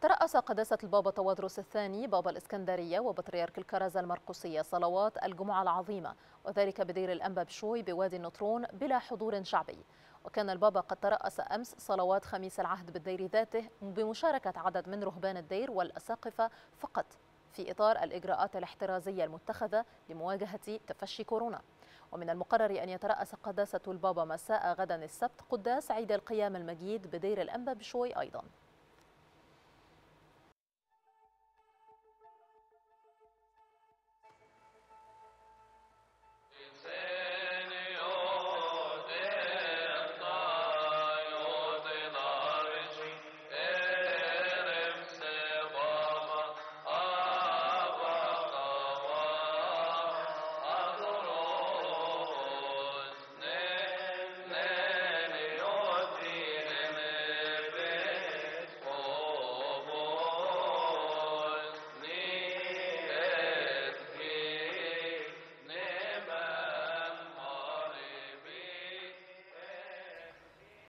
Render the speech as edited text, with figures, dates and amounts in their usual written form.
ترأس قداسة البابا تواضروس الثاني بابا الإسكندرية وبطريرك الكرازة المرقسية صلوات الجمعة العظيمة، وذلك بدير الأنبا بشوي بوادي النطرون بلا حضور شعبي. وكان البابا قد ترأس أمس صلوات خميس العهد بالدير ذاته بمشاركة عدد من رهبان الدير والأساقفة فقط، في إطار الإجراءات الاحترازية المتخذة لمواجهة تفشي كورونا. ومن المقرر أن يترأس قداسة البابا مساء غدا السبت قداس عيد القيام المجيد بدير الأنبا بشوي أيضا.